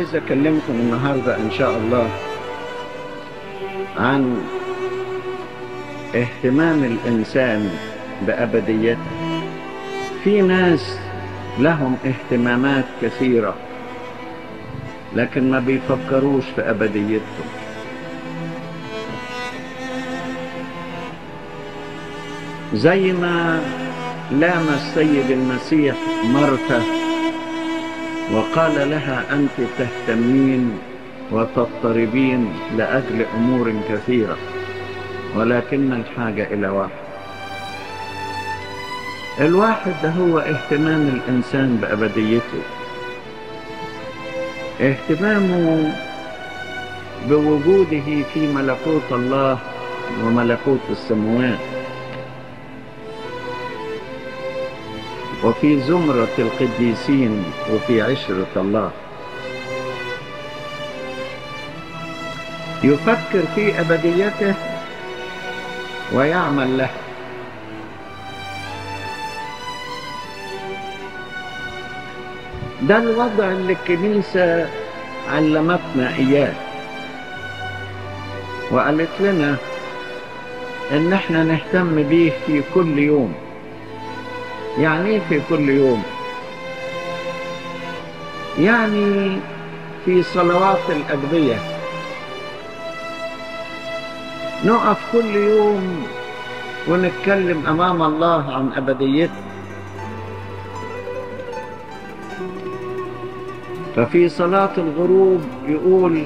عايز أكلمكم النهاردة إن شاء الله عن اهتمام الإنسان بأبديته. في ناس لهم اهتمامات كثيرة لكن ما بيفكروش في أبديتهم. زي ما لام السيد المسيح مرثا وقال لها أنت تهتمين وتضطربين لأجل أمور كثيرة ولكن الحاجة إلى واحد. الواحد ده هو اهتمام الإنسان بأبديته، اهتمامه بوجوده في ملكوت الله وملكوت السماوات وفي زمرة القديسين وفي عشرة الله. يفكر في أبديته ويعمل له. ده الوضع اللي الكنيسة علمتنا إياه وقالت لنا إن احنا نهتم بيه في كل يوم. يعني ايه في كل يوم؟ يعني في صلوات الأجبية نقف كل يوم ونتكلم أمام الله عن أبديته. ففي صلاة الغروب يقول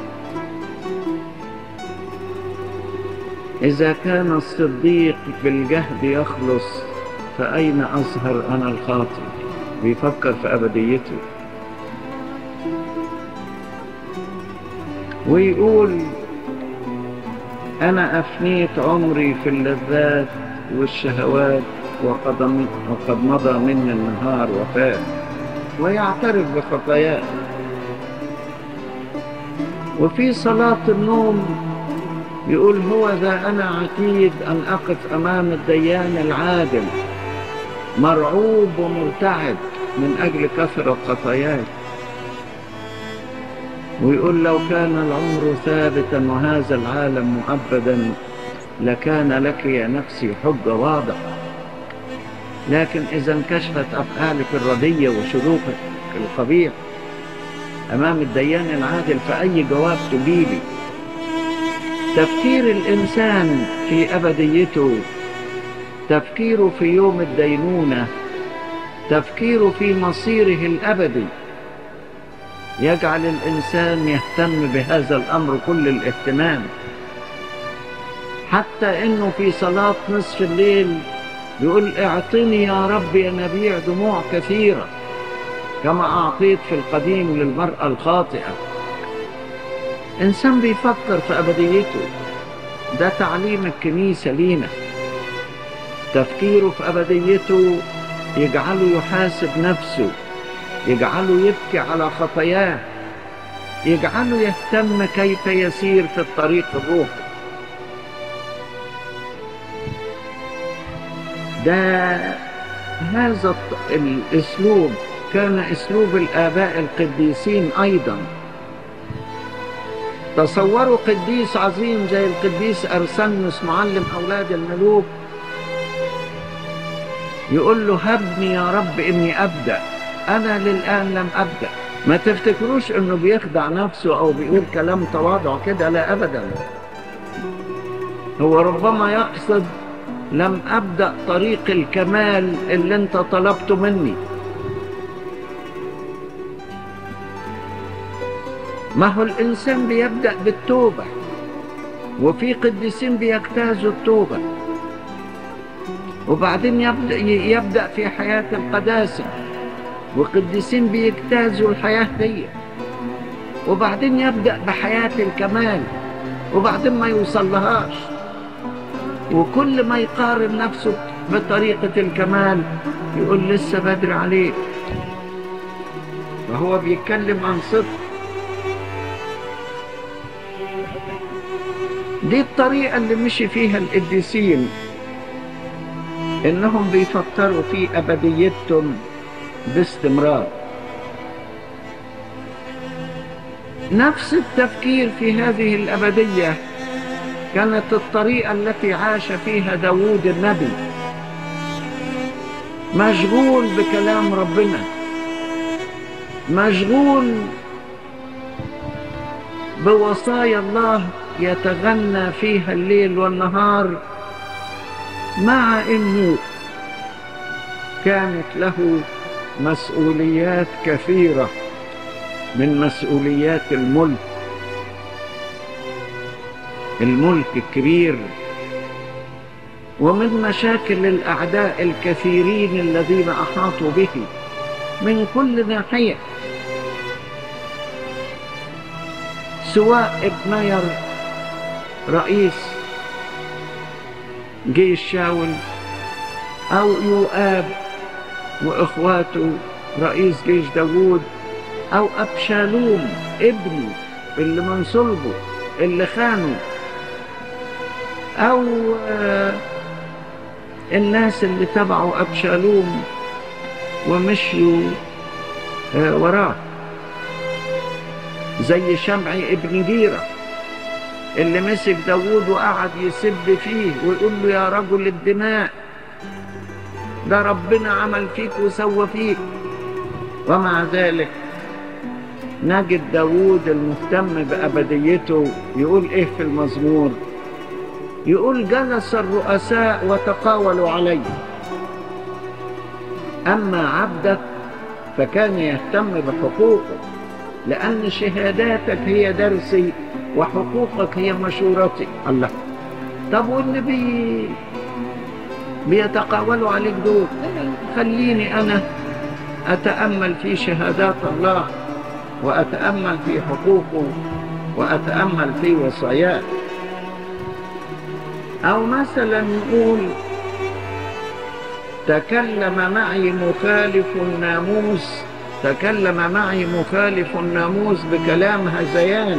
إذا كان الصديق بالجهد يخلص فأين أظهر أنا الخاطئ؟ بيفكر في أبديته. ويقول أنا أفنيت عمري في اللذات والشهوات وقد مضى مني النهار وفات، ويعترف بخطاياه. وفي صلاة النوم يقول هو ذا أنا عتيد أن أقف أمام الديان العادل مرعوب ومرتعد من أجل كثرة خطاياي. ويقول لو كان العمر ثابتا وهذا العالم مؤبدا لكان لك يا نفسي حجة واضحة، لكن إذا انكشفت أفعالك الردية وسلوكك القبيح أمام الديان العادل فأي جواب تجيبي؟ تفكير الإنسان في أبديته، تفكيره في يوم الدينونة، تفكيره في مصيره الأبدي يجعل الإنسان يهتم بهذا الأمر كل الاهتمام. حتى إنه في صلاة نصف الليل يقول اعطني يا رب ينابيع دموع كثيرة كما أعطيت في القديم للمرأة الخاطئة. إنسان بيفكر في أبديته. ده تعليم الكنيسة لينا. تفكيره في أبديته يجعله يحاسب نفسه، يجعله يبكي على خطاياه، يجعله يهتم كيف يسير في الطريق الروحي. ده هذا الأسلوب كان أسلوب الآباء القديسين أيضا. تصوروا قديس عظيم زي القديس أرسنيوس معلم أولاد الملوك يقول له هبني يا رب إني أبدأ، أنا للآن لم أبدأ. ما تفتكروش إنه بيخدع نفسه أو بيقول كلام تواضع كده، لا أبدا. هو ربما يقصد لم أبدأ طريق الكمال اللي أنت طلبته مني. ما هو الإنسان بيبدأ بالتوبة، وفي قديسين بيجتازوا التوبة وبعدين يبدأ في حياة القداسة، وقديسين بيجتازوا الحياة دي وبعدين يبدأ بحياة الكمال وبعدين ما يوصلهاش. وكل ما يقارن نفسه بطريقة الكمال يقول لسه بدري عليه. وهو بيتكلم عن صدق. دي الطريقة اللي مشي فيها القديسين، إنهم بيفكروا في أبديتهم باستمرار. نفس التفكير في هذه الأبدية كانت الطريقة التي عاش فيها داوود النبي، مشغول بكلام ربنا، مشغول بوصايا الله، يتغنى فيها الليل والنهار، مع انه كانت له مسؤوليات كثيرة من مسؤوليات الملك الكبير، ومن مشاكل الأعداء الكثيرين الذين أحاطوا به من كل ناحية، سواء ابنير رئيس جيش شاول، أو يؤاب وإخواته رئيس جيش داوود، أو أبشالوم ابنه اللي من صلبه اللي خانه، أو الناس اللي تبعوا أبشالوم ومشيوا وراه، زي شمعي ابن جيرة اللي مسك داوود وقعد يسب فيه ويقول له يا رجل الدماء، ده ربنا عمل فيك وسوى فيك. ومع ذلك نجد داوود المهتم بأبديته يقول ايه في المزمور؟ يقول جلس الرؤساء وتقاولوا علي، أما عبدك فكان يهتم بحقوقه، لأن شهاداتك هي درسي وحقوقك هي مشورتي. الله، طب واللي بيتقاولوا عليك دول، خليني أنا أتأمل في شهادات الله، وأتأمل في حقوقه، وأتأمل في وصاياه. أو مثلا نقول تكلم معي مخالف الناموس بكلام هذيان،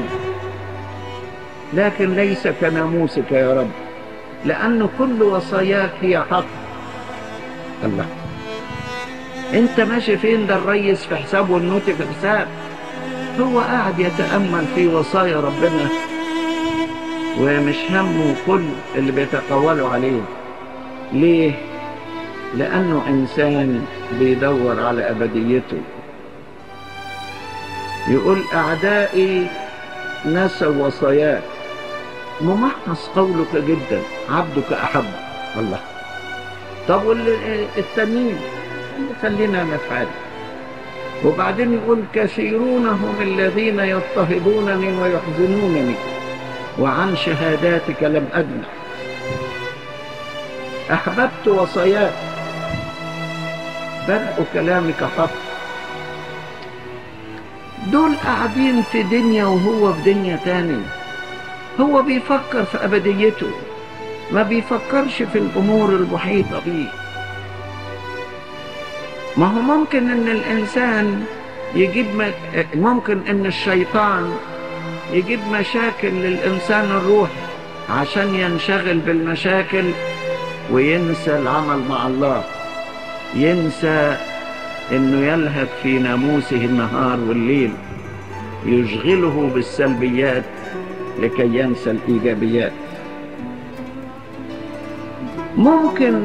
لكن ليس كناموسك يا رب، لأن كل وصاياك هي حق. الله، انت ماشي فين؟ ده الريس في حساب والنوتي في حساب، هو قاعد يتأمل في وصايا ربنا ومش همه كل اللي بيتقولوا عليه. ليه؟ لأنه إنسان بيدور على أبديته. يقول أعدائي نسوا وصاياك، ممحص قولك جدا، عبدك أحب. الله، طب والتانيين خلينا نفعل. وبعدين يقول كثيرون هم الذين يضطهدونني ويحزنونني، وعن شهاداتك لم أجنح. أحببت وصاياك، بدء كلامك حق. دول قاعدين في دنيا وهو في دنيا تاني، هو بيفكر في أبديته، ما بيفكرش في الأمور المحيطة بيه. ما هو ممكن ان الانسان ممكن ان الشيطان يجيب مشاكل للانسان الروحي عشان ينشغل بالمشاكل وينسى العمل مع الله، ينسى انه يلهث في ناموسه النهار والليل، يشغله بالسلبيات لكي ينسى الايجابيات. ممكن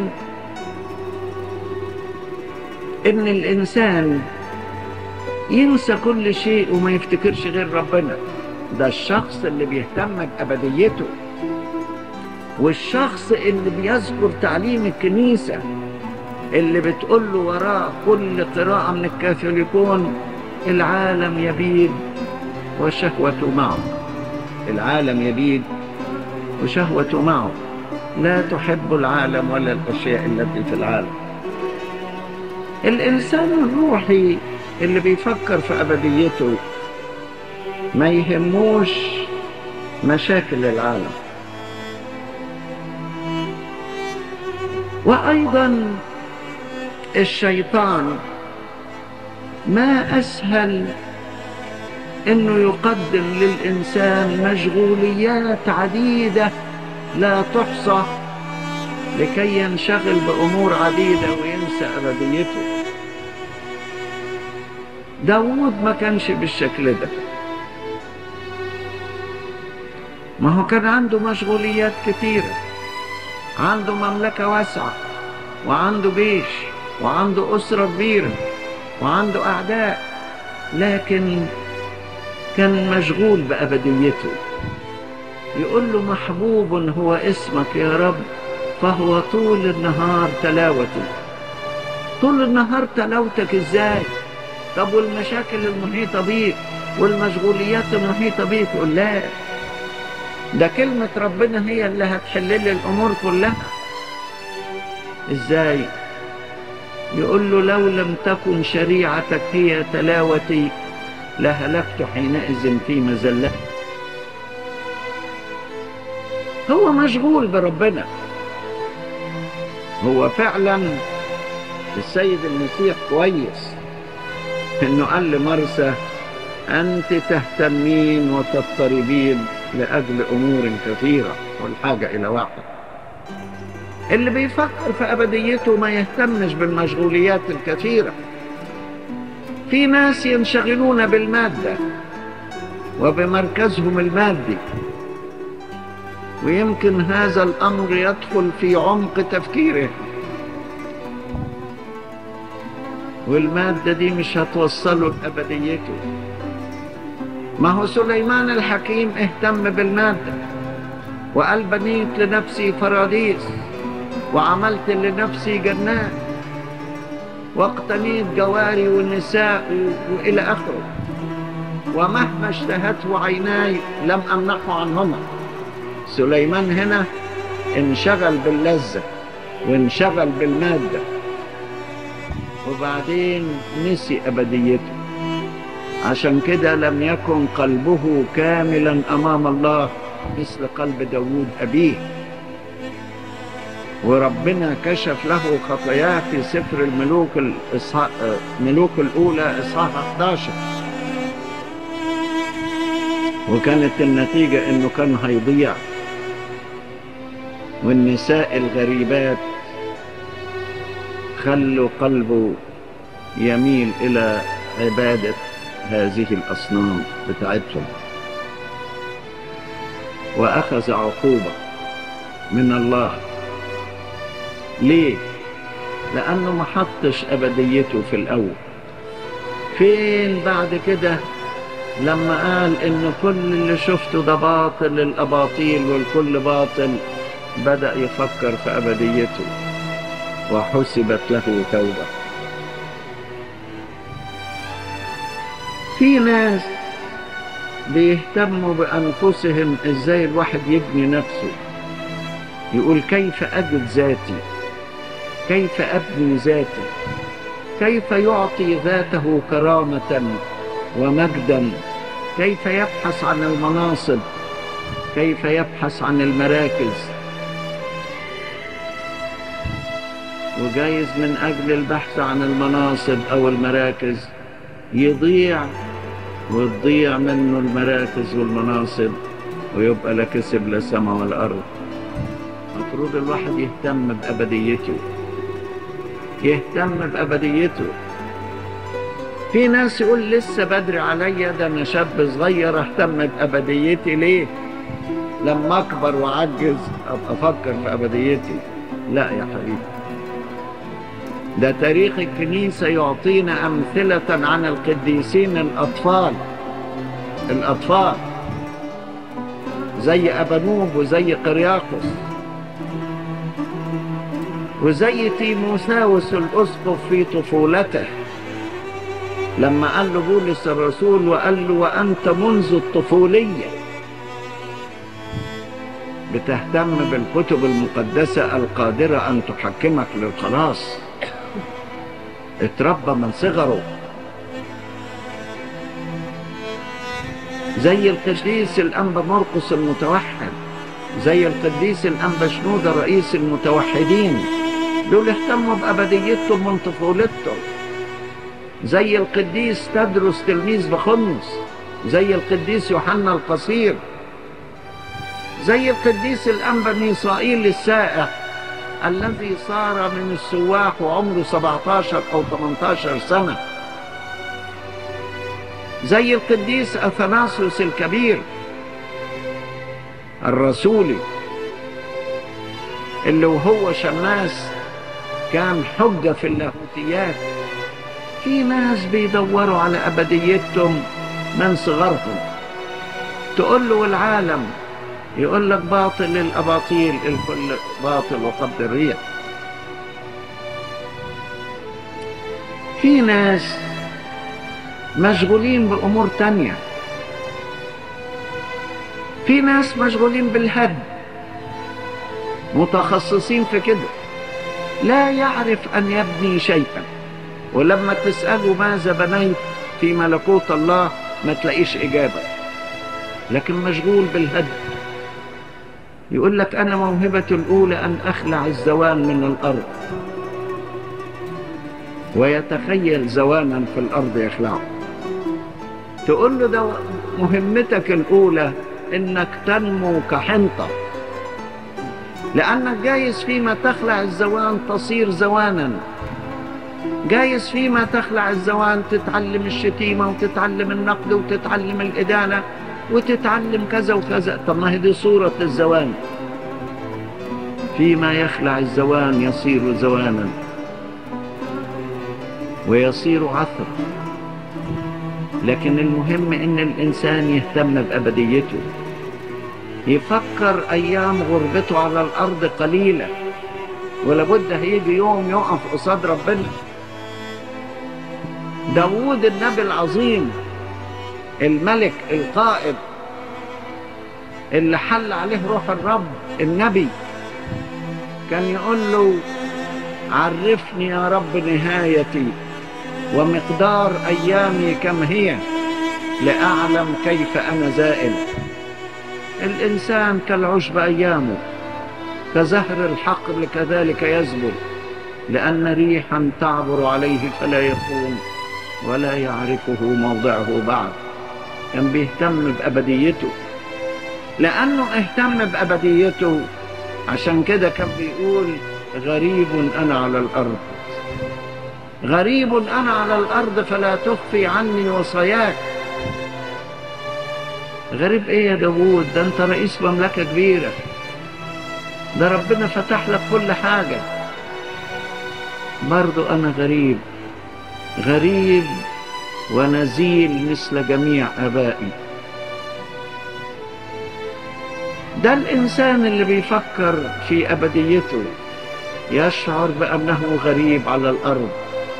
ان الانسان ينسى كل شيء وما يفتكرش غير ربنا، ده الشخص اللي بيهتم بأبديته، والشخص اللي بيذكر تعليم الكنيسة اللي بتقول له وراء كل قراءة من الكاثوليكون العالم يبيد وشهوته معه، العالم يبيد وشهوته معه، لا تحب العالم ولا الأشياء التي في العالم. الإنسان الروحي اللي بيفكر في أبديته ما يهموش مشاكل العالم. وأيضا الشيطان ما أسهل إنه يقدم للإنسان مشغوليات عديدة لا تحصى لكي ينشغل بأمور عديدة وينسى أبديته. داوود ما كانش بالشكل ده، ما هو كان عنده مشغوليات كتيرة، عنده مملكة واسعة، وعنده جيش، وعنده أسرة كبيرة، وعنده أعداء، لكن كان مشغول بأبديته. يقول له محبوب هو اسمك يا رب، فهو طول النهار تلاوتي. طول النهار تلاوتك ازاي؟ طب والمشاكل المحيطة بيك والمشغوليات المحيطة بيك؟ يقول لا، ده كلمة ربنا هي اللي هتحل لي الأمور كلها. ازاي؟ يقول له لو لم تكن شريعتك هي تلاوتي لهلكت حينئذ في مزلة. هو مشغول بربنا. هو فعلا السيد المسيح كويس انه قال لمرسى انت تهتمين وتضطربين لاجل امور كثيره والحاجه الى واحد. اللي بيفكر في ابديته ما يهتمش بالمشغوليات الكثيره. في ناس ينشغلون بالماده وبمركزهم المادي، ويمكن هذا الامر يدخل في عمق تفكيره، والمادة دي مش هتوصله لأبديته. ما هو سليمان الحكيم اهتم بالمادة وقال بنيت لنفسي فراديس وعملت لنفسي جنات واقتنيت جواري والنساء وإلى آخره، ومهما اشتهته عيناي لم أمنحه عنهما. سليمان هنا انشغل باللذة وانشغل بالمادة، وبعدين نسي أبديته. عشان كده لم يكن قلبه كاملا أمام الله مثل قلب داود أبيه، وربنا كشف له خطاياه في سفر ملوك الأولى إصحاح 11، وكانت النتيجة إنه كان هيضيع، والنساء الغريبات خلوا قلبه يميل إلى عبادة هذه الأصنام بتاعتهم، وأخذ عقوبة من الله. ليه؟ لأنه ما حطش أبديته في الأول. فين بعد كده لما قال إن كل اللي شفته ده باطل الأباطيل والكل باطل، بدأ يفكر في أبديته وحسبت له توبة. في ناس بيهتموا بأنفسهم، إزاي الواحد يبني نفسه، يقول كيف أجد ذاتي، كيف أبني ذاتي، كيف يعطي ذاته كرامة ومجدا، كيف يبحث عن المناصب، كيف يبحث عن المراكز. وجايز من أجل البحث عن المناصب أو المراكز يضيع، وتضيع منه المراكز والمناصب، ويبقى لا كسب لا سما ولا أرض. مفروض الواحد يهتم بأبديته، يهتم بأبديته. في ناس يقول لسه بدري عليا، ده أنا شاب صغير أهتم بأبديتي ليه؟ لما أكبر وأعجز أبقى أفكر في أبديتي. لا يا حبيبي، ده تاريخ الكنيسة يعطينا أمثلة عن القديسين الأطفال زي أبانوب وزي قرياقس وزي تيموثاوس الأسقف في طفولته، لما قال له بولس الرسول وقال له وأنت منذ الطفولية بتهتم بالكتب المقدسة القادرة أن تحكمك للخلاص. اتربى من صغره. زي القديس الأنبا مرقس المتوحد، زي القديس الأنبا شنودة رئيس المتوحدين، دول اهتموا بأبديتهم من طفولتهم. زي القديس تدرس تلميذ بخمس، زي القديس يوحنا القصير، زي القديس الأنبا ميسائيل السائح الذي صار من السواح وعمره 17 أو 18 سنة، زي القديس أثناسيوس الكبير الرسولي اللي وهو شماس كان حجة في اللاهوتيات. في ناس بيدوروا على أبديتهم من صغرهم. تقول له العالم، يقول لك باطل الأباطيل، الكل باطل وقبض الريح. في ناس مشغولين بأمور تانية. في ناس مشغولين بالهد، متخصصين في كده، لا يعرف أن يبني شيئا، ولما تسأله ماذا بنيت في ملكوت الله ما تلاقيش إجابة، لكن مشغول بالهد. يقول لك أنا موهبة الأولى أن أخلع الزوان من الأرض، ويتخيل زوانا في الأرض يخلعه. تقول له ده مهمتك الأولى إنك تنمو كحنطة، لأنك جايز فيما تخلع الزوان تصير زوانا، جايز فيما تخلع الزوان تتعلم الشتيمة وتتعلم النقد وتتعلم الإدانة وتتعلم كذا وكذا. طب ما هي دي صورة الزوان. فيما يخلع الزوان يصير زوانا ويصير عثر. لكن المهم إن الإنسان يهتم بأبديته، يفكر أيام غربته على الأرض قليلة، ولابد هيجي يوم يقف قصاد ربنا. داوود النبي العظيم، الملك القائد اللي حل عليه روح الرب، النبي كان يقول له عرفني يا رب نهايتي ومقدار أيامي كم هي لأعلم كيف أنا زائل. الإنسان كالعشب أيامه، كزهر الحقل كذلك يزبل، لأن ريحا تعبر عليه فلا يقوم ولا يعرفه موضعه بعد. كان بيهتم بأبديته، لأنه اهتم بأبديته عشان كده كان بيقول غريب أنا على الأرض، غريب أنا على الأرض فلا تخفي عني وصاياك. غريب إيه يا داوود؟ ده أنت رئيس مملكة كبيرة، ده ربنا فتح لك كل حاجة. برضو أنا غريب، غريب ونزيل مثل جميع آبائي. ده الإنسان اللي بيفكر في أبديته يشعر بأنه غريب على الأرض،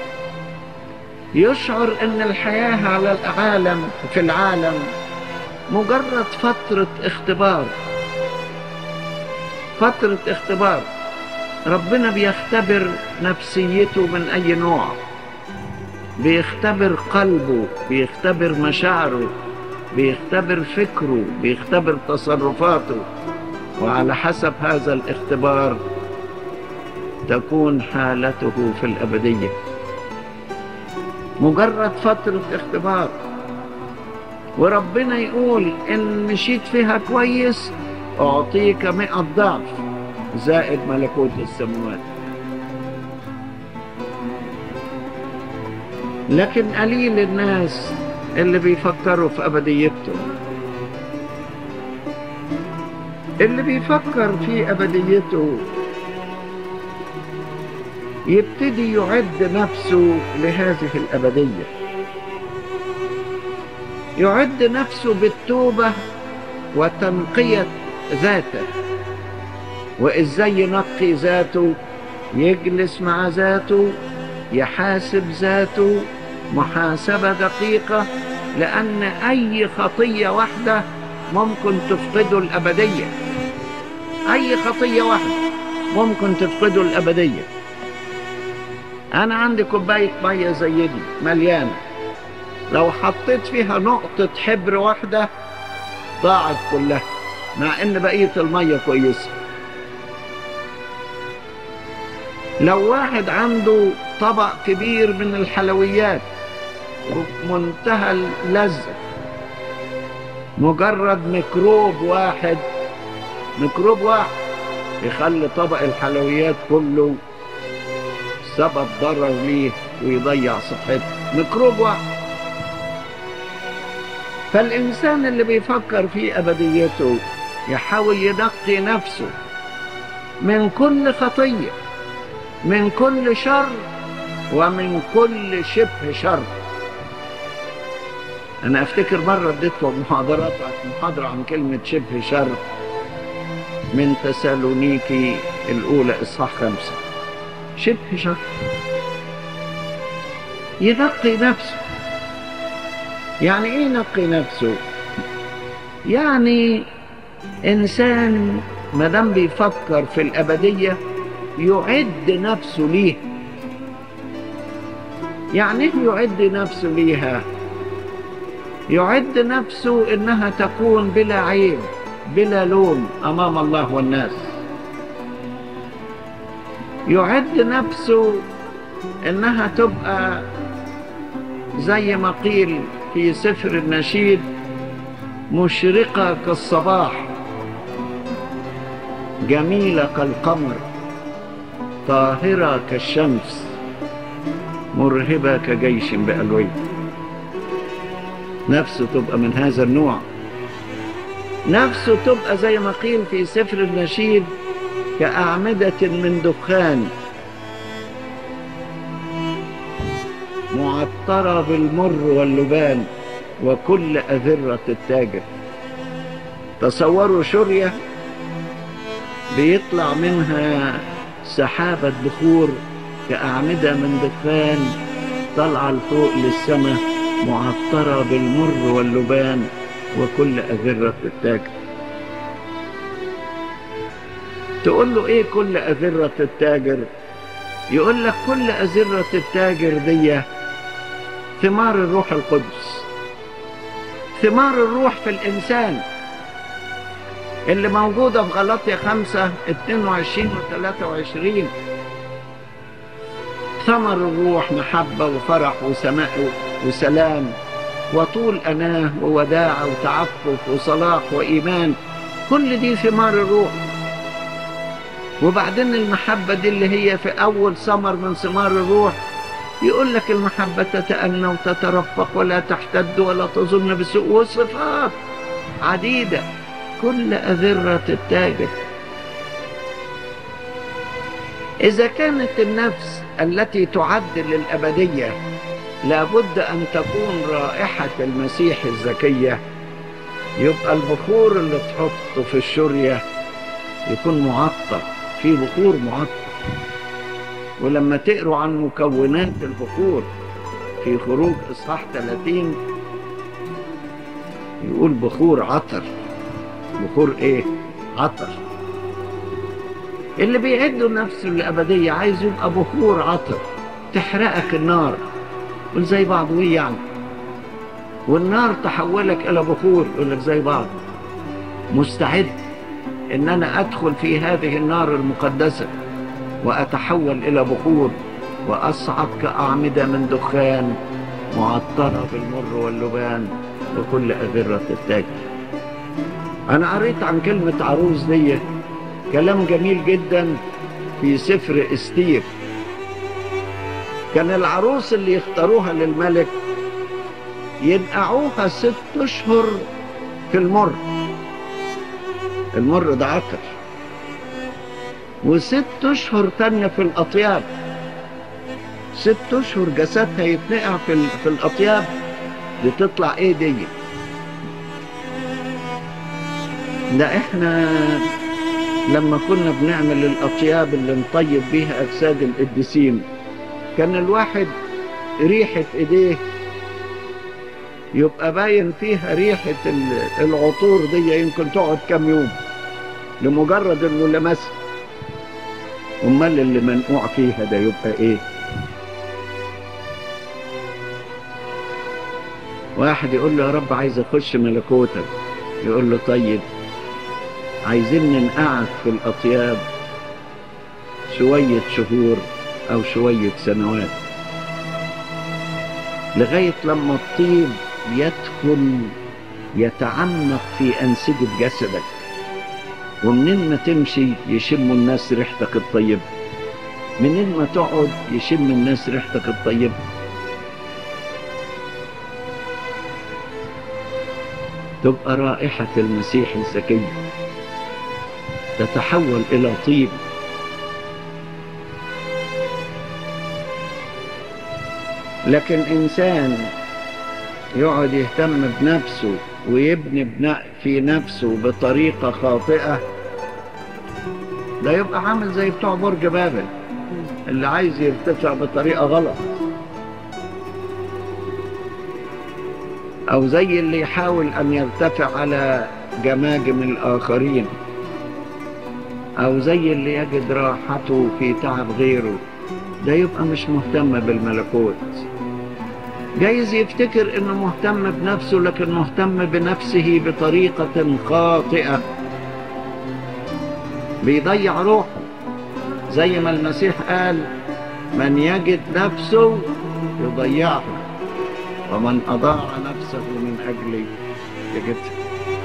يشعر أن الحياة على العالم في العالم مجرد فترة اختبار، فترة اختبار. ربنا بيختبر نفسيته من أي نوع، بيختبر قلبه، بيختبر مشاعره، بيختبر فكره، بيختبر تصرفاته، وعلى حسب هذا الاختبار تكون حالته في الأبدية. مجرد فترة اختبار، وربنا يقول إن مشيت فيها كويس أعطيك 100 ضعف زائد ملكوت السماوات. لكن قليل الناس اللي بيفكروا في أبديتهم. اللي بيفكر في أبديته يبتدي يعد نفسه لهذه الأبدية، يعد نفسه بالتوبة وتنقية ذاته. وإزاي ينقي ذاته؟ يجلس مع ذاته، يحاسب ذاته محاسبة دقيقة، لأن أي خطية واحدة ممكن تفقده الأبدية. أي خطية واحدة ممكن تفقده الأبدية. أنا عندي كوباية مية زي دي مليانة، لو حطيت فيها نقطة حبر واحدة ضاعت كلها، مع إن بقية المية كويسة. لو واحد عنده طبق كبير من الحلويات ومنتهى اللذة، مجرد ميكروب واحد يخلي طبق الحلويات كله سبب ضرر ليه ويضيع صحته. ميكروب واحد. فالإنسان اللي بيفكر في أبديته يحاول ينقي نفسه من كل خطية، من كل شر، ومن كل شبه شر. أنا أفتكر مرة اديتكم محاضرة عن كلمة شبه شر من تسالونيكي الأولى إصحاح 5. شبه شر، ينقي نفسه. يعني إيه ينقي نفسه؟ يعني إنسان مادام بيفكر في الأبدية يعد نفسه ليه. يعني إيه يعد نفسه ليها؟ يعد نفسه إنها تكون بلا عيب بلا لوم أمام الله والناس. يعد نفسه إنها تبقى زي ما قيل في سفر النشيد مشرقة كالصباح، جميلة كالقمر، طاهرة كالشمس، مرهبة كجيش بألوي. نفسه تبقى من هذا النوع. نفسه تبقى زي ما قيل في سفر النشيد كأعمدة من دخان، معطرة بالمر واللبان وكل أذرة التاجر. تصوروا شرية بيطلع منها سحابة بخور كأعمدة من دخان طالعة لفوق للسماء، معطرة بالمر واللبان وكل أذرة التاجر. تقول له إيه كل أذرة التاجر؟ يقول لك كل أذرة التاجر دي ثمار الروح القدس، ثمار الروح في الإنسان اللي موجودة في غلاطيا 5:22 و23. ثمر الروح محبة وفرح وسماء وسلام وطول أناه ووداعة وتعفف وصلاح وإيمان. كل دي ثمار الروح. وبعدين المحبة دي اللي هي في أول ثمر من ثمار الروح، يقول لك المحبة تتأنى وتترفق ولا تحتد ولا تظن بسوء، وصفات عديدة. كل أذرة التاجر. إذا كانت النفس التي تعد للأبدية لابد أن تكون رائحة المسيح الزكية، يبقى البخور اللي تحطه في الشرية يكون معطر، في بخور معطر. ولما تقروا عن مكونات البخور في خروج إصحاح 30 يقول بخور عطر. بخور إيه؟ عطر. اللي بيعدوا نفسه الأبدية عايز يبقى بخور عطر تحرقك النار. قل زي بعض ويه يعني، والنار تحولك إلى بخور. يقول لك زي بعض. مستعد إن أنا أدخل في هذه النار المقدسة وأتحول إلى بخور وأصعد كأعمدة من دخان معطرة بالمر واللبان وكل أذرة التاج. أنا قريت عن كلمة عروس دي كلام جميل جدا في سفر استير. كان العروس اللي يختاروها للملك ينقعوها 6 أشهر في المر. المر ده عطر. و6 أشهر تانية في الأطياب. 6 أشهر جسدها يتنقع في الأطياب. دي تطلع ايه دي؟ ده احنا لما كنا بنعمل الأطياب اللي نطيب بيها أجساد القديسين كان الواحد ريحة ايديه يبقى باين فيها ريحة العطور دي يمكن تقعد كام يوم لمجرد انه لمسها. امال اللي منقوع فيها ده يبقى ايه؟ واحد يقول له يا رب عايز اخش ملكوتك، يقول له طيب عايزين ننقعك في الأطياب شوية شهور أو شوية سنوات لغاية لما الطيب يدخل يتعمق في أنسجة جسدك، ومنين ما تمشي يشموا الناس ريحتك الطيبة، منين ما تقعد يشم الناس ريحتك الطيبة. تبقى رائحة المسيح الزكي. تتحول إلى طيب. لكن إنسان يقعد يهتم بنفسه ويبني في نفسه بطريقة خاطئة، ده يبقى عامل زي بتوع برج بابل اللي عايز يرتفع بطريقة غلط، أو زي اللي يحاول أن يرتفع على جماجم الآخرين، أو زي اللي يجد راحته في تعب غيره. ده يبقى مش مهتم بالملكوت. جايز يفتكر إنه مهتم بنفسه، لكن مهتم بنفسه بطريقة خاطئة، بيضيع روحه. زي ما المسيح قال: من يجد نفسه يضيعها، ومن أضاع نفسه من أجلي يجدها.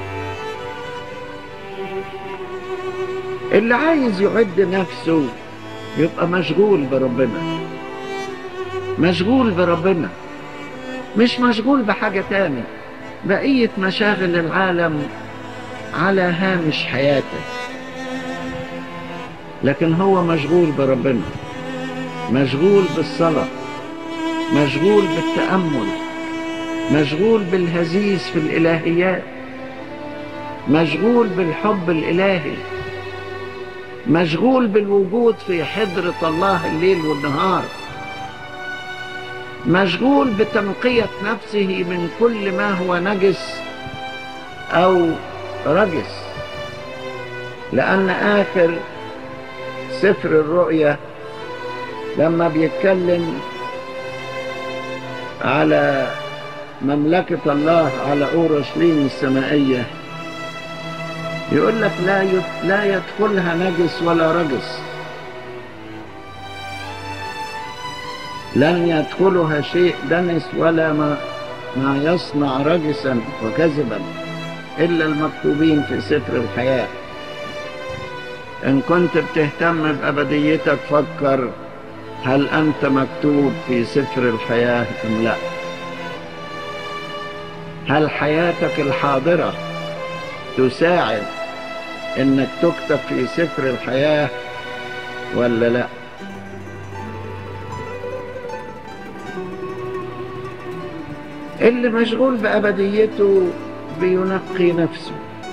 اللي عايز يعد نفسه يبقى مشغول بربنا، مشغول بربنا، مش مشغول بحاجة تاني. بقية مشاغل العالم على هامش حياته، لكن هو مشغول بربنا، مشغول بالصلاة، مشغول بالتأمل، مشغول بالهزيز في الإلهيات، مشغول بالحب الإلهي، مشغول بالوجود في حضرة الله الليل والنهار، مشغول بتنقية نفسه من كل ما هو نجس أو رجس. لأن آخر سفر الرؤيا لما بيتكلم على مملكة الله، على أورشليم السمائية، يقول لك لا يدخلها نجس ولا رجس، لن يدخلها شيء دنس ولا ما يصنع رجسا وكذبا إلا المكتوبين في سفر الحياة. إن كنت بتهتم بأبديتك فكر: هل أنت مكتوب في سفر الحياة أم لا؟ هل حياتك الحاضرة تساعد إنك تكتب في سفر الحياة ولا لا؟ اللي مشغول بأبديته بينقي نفسه.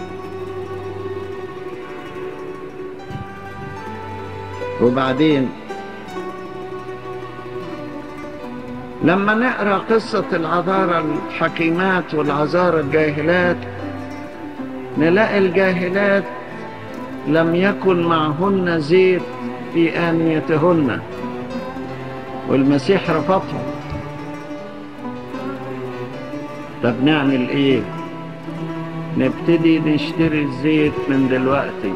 وبعدين لما نقرأ قصة العذارى الحكيمات والعذارى الجاهلات، نلاقي الجاهلات لم يكن معهن زيت في آنيتهن، والمسيح رفضهم. طب نعمل ايه؟ نبتدي نشتري الزيت من دلوقتي،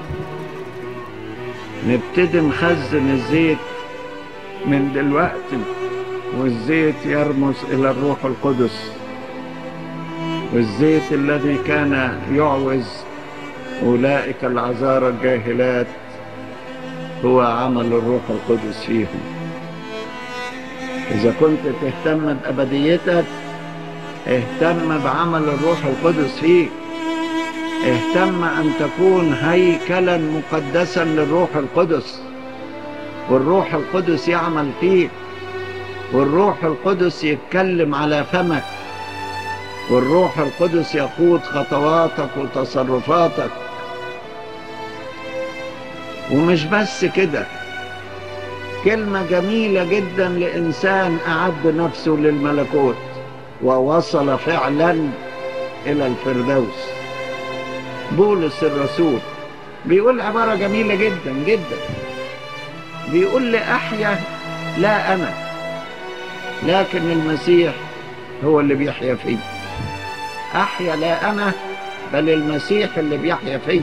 نبتدي نخزن الزيت من دلوقتي، والزيت يرمز إلى الروح القدس، والزيت الذي كان يعوز أولئك العذارى الجاهلات هو عمل الروح القدس فيهم. إذا كنت تهتم بأبديتك اهتم بعمل الروح القدس فيك، اهتم أن تكون هيكلا مقدسا للروح القدس، والروح القدس يعمل فيك، والروح القدس يتكلم على فمك، والروح القدس يقود خطواتك وتصرفاتك. ومش بس كده، كلمة جميلة جدا لإنسان أعد نفسه للملكوت ووصل فعلا إلى الفردوس. بولس الرسول بيقول عبارة جميلة جدا جدا، بيقول لي: أحيا لا أنا، لكن المسيح هو اللي بيحيا فيه. أحيا لا أنا، بل المسيح اللي بيحيا فيه.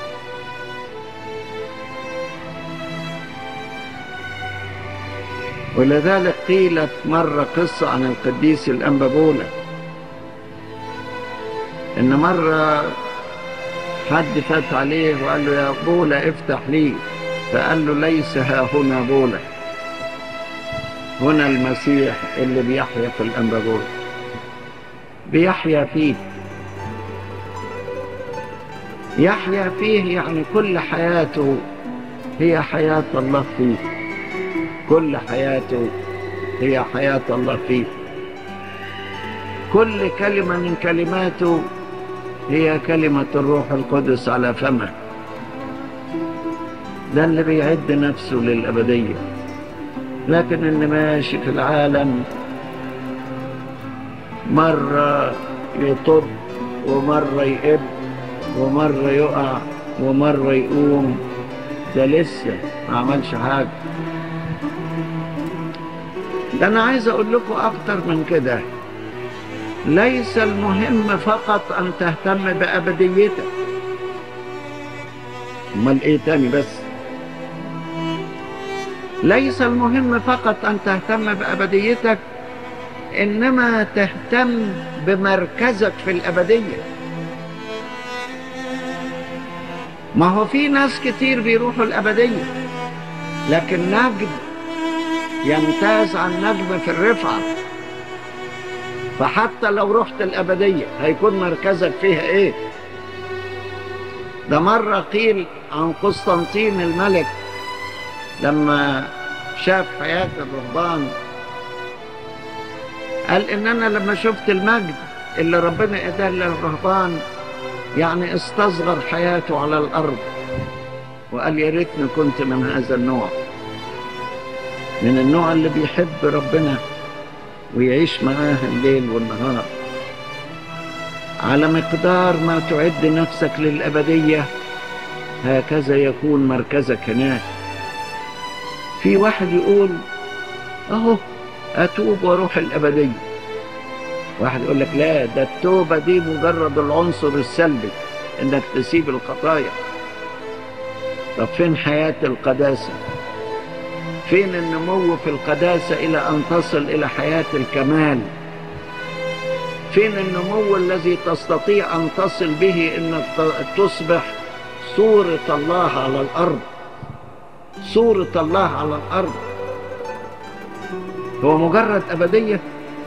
ولذلك قيلت مرة قصة عن القديس الأنبا بولا، إن مرة حد فات عليه وقال له: يا بولا افتح لي. فقال له: ليس ها هنا بولا، هنا المسيح اللي بيحيا في الأنبا بولا، بيحيا فيه. يحيا فيه يعني كل حياته هي حياة الله فيه، كل حياته هي حياة الله فيه، كل كلمة من كلماته هي كلمة الروح القدس على فمه. ده اللي بيعد نفسه للأبدية. لكن اللي ماشي في العالم مرة يطب ومرة يقب ومرة يقع ومرة يقوم، ده لسه ما عملش حاجة. ده أنا عايز أقول لكم أكتر من كده. ليس المهم فقط أن تهتم بأبديتك، أمال إيه تاني؟ بس ليس المهم فقط أن تهتم بأبديتك، إنما تهتم بمركزك في الأبدية. ما هو في ناس كتير بيروحوا الأبدية، لكن نجم يمتاز عن نجم في الرفعة، فحتى لو رحت الأبدية هيكون مركزك فيها إيه؟ ده مرة قيل عن قسطنطين الملك لما شاف حياة الرهبان، قال إن أنا لما شفت المجد اللي ربنا إداه للرهبان يعني استصغر حياته على الأرض، وقال يا ريتني كنت من هذا النوع، من النوع اللي بيحب ربنا ويعيش معاه الليل والنهار. على مقدار ما تعد نفسك للأبدية هكذا يكون مركزك هناك. في واحد يقول أهو أتوب وأروح الأبدية، واحد يقول لك لا، ده التوبة دي مجرد العنصر السلبي إنك تسيب الخطايا. طب فين حياة القداسة؟ فين النمو في القداسة إلى أن تصل إلى حياة الكمال؟ فين النمو الذي تستطيع أن تصل به إنك تصبح صورة الله على الأرض؟ صورة الله على الأرض هو مجرد أبدية.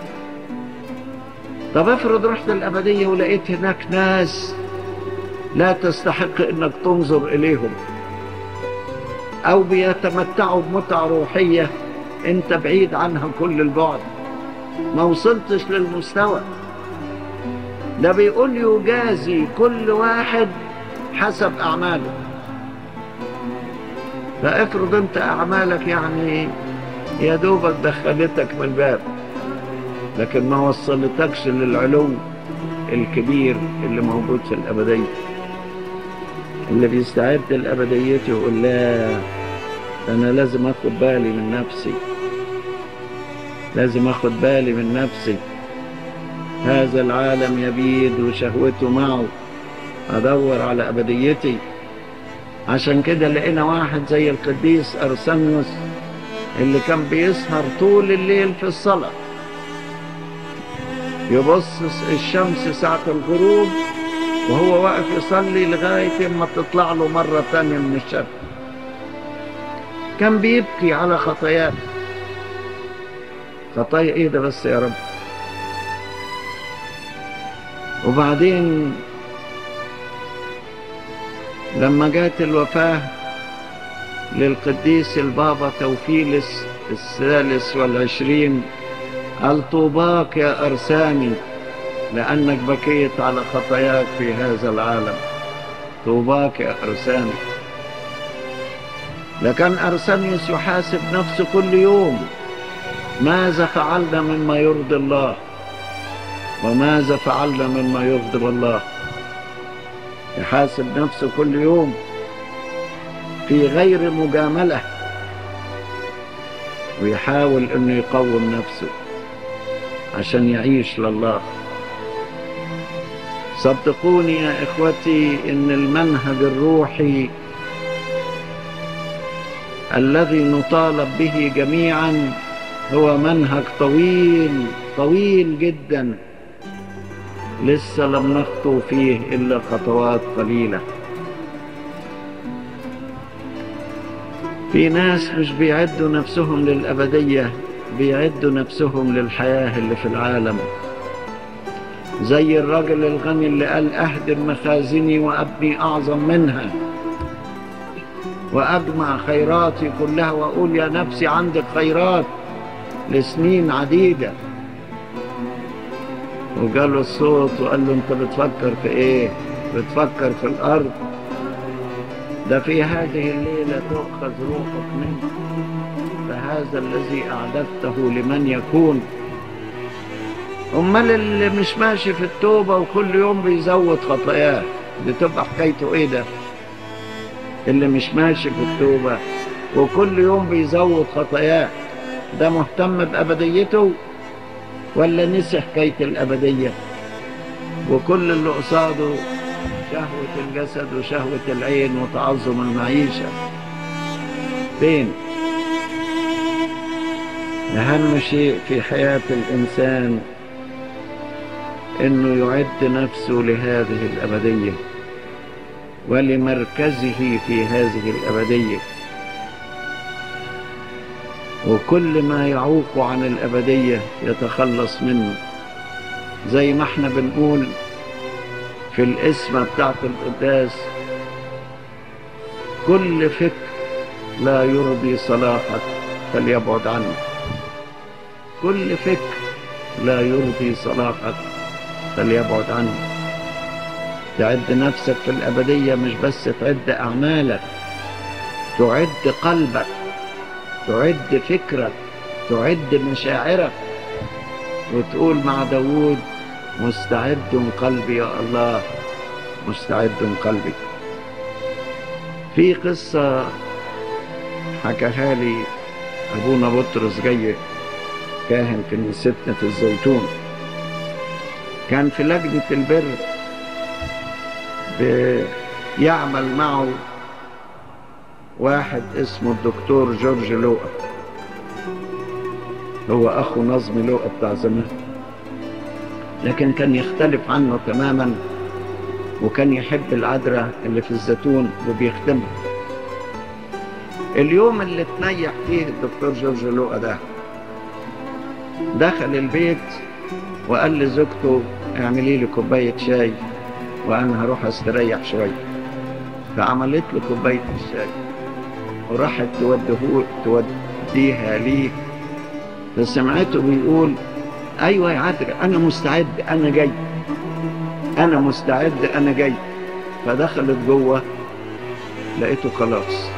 طب افرض رحت الأبدية ولقيت هناك ناس لا تستحق إنك تنظر إليهم، أو بيتمتعوا بمتعة روحية أنت بعيد عنها كل البعد، ما وصلتش للمستوى ده. بيقول يجازي كل واحد حسب أعماله. فافرض أنت أعمالك يعني يا دوبك دخلتك من الباب، لكن ما وصلتكش للعلو الكبير اللي موجود في الأبدية. اللي بيستعد لأبديته يقول لا، أنا لازم أخد بالي من نفسي، لازم أخد بالي من نفسي. هذا العالم يبيد وشهوته معه، أدور على أبديتي. عشان كده لقينا واحد زي القديس أرسانيوس اللي كان بيسهر طول الليل في الصلاة، يبص الشمس ساعة الغروب وهو واقف يصلي لغاية ما تطلع له مرة تانية من الشمس. كان بيبكي على خطاياه. خطايا ايه ده بس يا رب؟ وبعدين لما جات الوفاة للقديس البابا توفيلس ال23 قال طوباك يا أرساني لأنك بكيت على خطاياك في هذا العالم. طوباك يا أرساني. لكن أرسانيوس يحاسب نفسه كل يوم، ماذا فعلنا مما يرضي الله وماذا فعلنا مما يغضب الله. يحاسب نفسه كل يوم في غير مجاملة، ويحاول انه يقوم نفسه عشان يعيش لله. صدقوني يا اخوتي ان المنهج الروحي الذي نطالب به جميعا هو منهج طويل طويل جدا، لسه لم نخطو فيه إلا خطوات قليلة. في ناس مش بيعدوا نفسهم للأبدية، بيعدوا نفسهم للحياة اللي في العالم. زي الراجل الغني اللي قال أهدم مخازني وأبني أعظم منها وأجمع خيراتي كلها وأقول يا نفسي عندك خيرات لسنين عديدة. وقال الصوت وقال له أنت بتفكر في إيه؟ بتفكر في الأرض؟ ده في هذه الليلة تؤخذ روحك منه، فهذا الذي أعددته لمن يكون. أمال اللي مش ماشي في التوبة وكل يوم بيزود خطاياه دي تبقى حكايته إيه ده؟ اللي مش ماشي في التوبة وكل يوم بيزود خطاياه ده مهتم بأبديته ولا نسي حكاية الأبدية؟ وكل اللي قصاده شهوة الجسد وشهوة العين وتعظم المعيشة. فين؟ أهم شيء في حياة الإنسان إنه يعد نفسه لهذه الأبدية ولمركزه في هذه الأبدية، وكل ما يعوق عن الأبدية يتخلص منه. زي ما احنا بنقول في الاسم بتاعت القداس: كل فكر لا يرضي صلاحك فليبعد عنه. كل فكر لا يرضي صلاحك فليبعد عنه. تعد نفسك في الأبدية مش بس تعد أعمالك، تعد قلبك، تعد فكرك، تعد مشاعرك، وتقول مع داود: مستعد قلبي يا الله، مستعد قلبي. في قصة حكاها لي أبونا بطرس جاي كاهن في كنيستنا في الزيتون، كان في لجنة البر بيعمل معه واحد اسمه الدكتور جورج لوقا، هو أخو نظمي لوقا بتاع زمان، لكن كان يختلف عنه تماما، وكان يحب العذراء اللي في الزيتون وبيخدمها. اليوم اللي تنيح فيه الدكتور جورج لوقا ده دخل البيت وقال لزوجته: اعملي لي كوباية شاي وأنا هروح استريح شوية. فعملت له كوباية الشاي وراحت توديها ليه، فسمعته بيقول: أيوة يا عذراء، أنا مستعد، أنا جاي، أنا مستعد، أنا جاي. فدخلت جوه لقيته خلاص.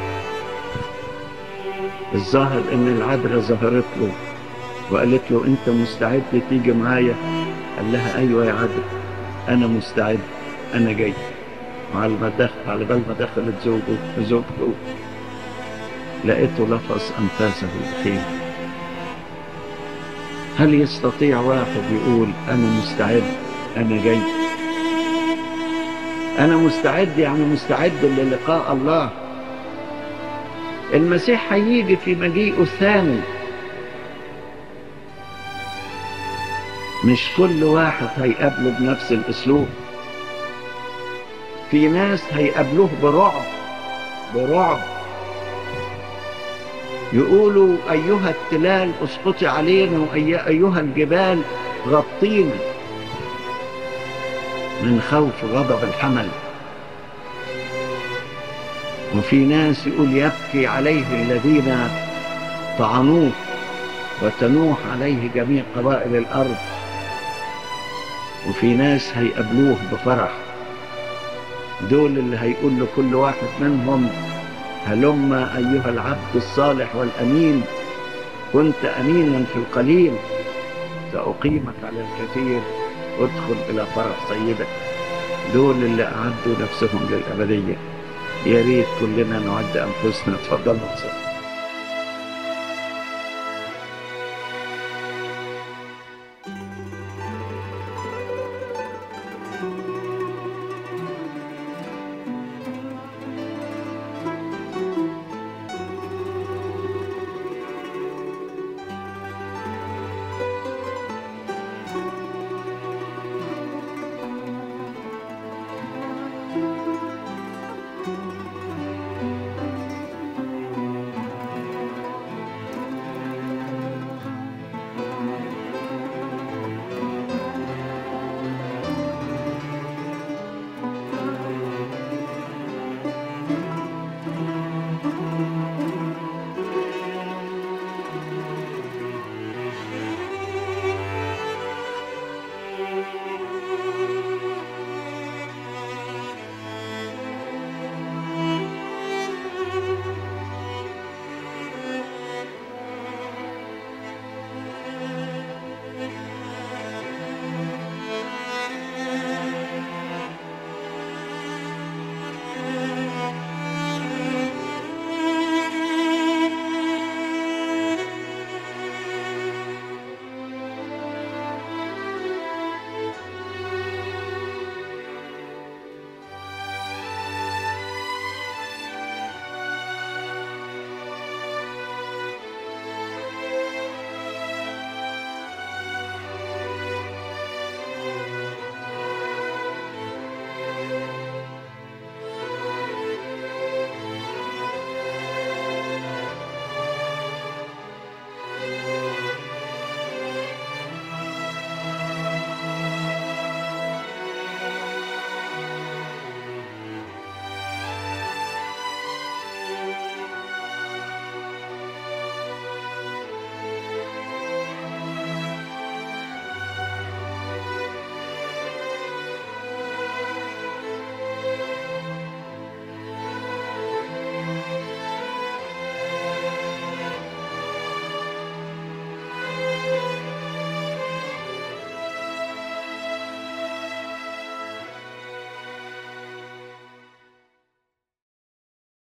الظاهر إن العذراء ظهرت له وقالت له: أنت مستعد تيجي معايا؟ قال لها: أيوة يا عذراء، أنا مستعد، أنا جاي. وعلى بال ما دخلت زوجته لقيته لفظ أنفاسه الأخير. هل يستطيع واحد يقول: أنا مستعد، أنا جاي؟ أنا مستعد يعني مستعد للقاء الله. المسيح هيجي في مجيئه الثاني، مش كل واحد هيقابله بنفس الأسلوب. في ناس هيقابلوه برعب، يقولوا: أيها التلال اسقطي علينا، وأيها الجبال غطينا، من خوف غضب الحمل. وفي ناس يقول: يبكي عليه الذين طعنوه وتنوح عليه جميع قبائل الأرض. وفي ناس هيقابلوه بفرح، دول اللي هيقول لكل واحد منهم: هلم أيها العبد الصالح والأمين، كنت أمينا في القليل، سأقيمك على الكثير، ادخل إلى فرح سيدك. دول اللي أعدوا نفسهم للأبدية. يا ريت كلنا نعد أنفسنا. تفضلوا.